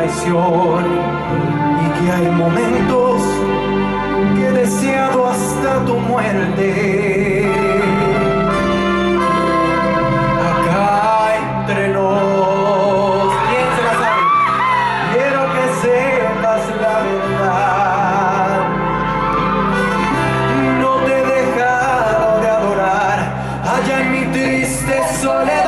traición y que hay momentos que he deseado hasta tu muerte. Acá entre nos, ¿quién se la sabe? Quiero que sepas la verdad. No te he dejado de adorar allá en mi triste soledad.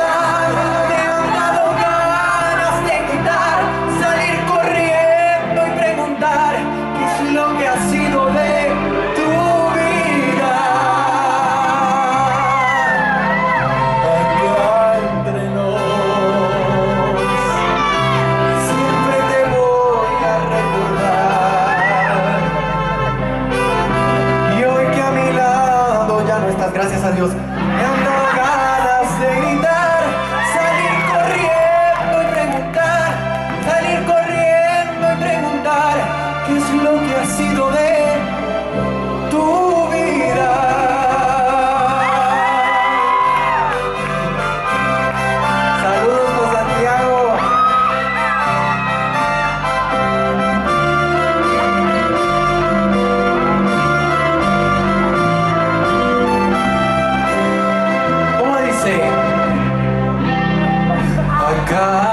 Gracias a Dios. Me han dado ganas de gritar, salir corriendo y preguntar qué es lo que ha sido de tu vida. Saludos a Santiago. God.